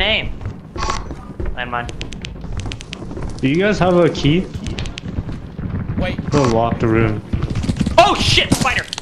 aim. Landmine. Do you guys have a key? Wait. To lock the room. Oh shit, spider!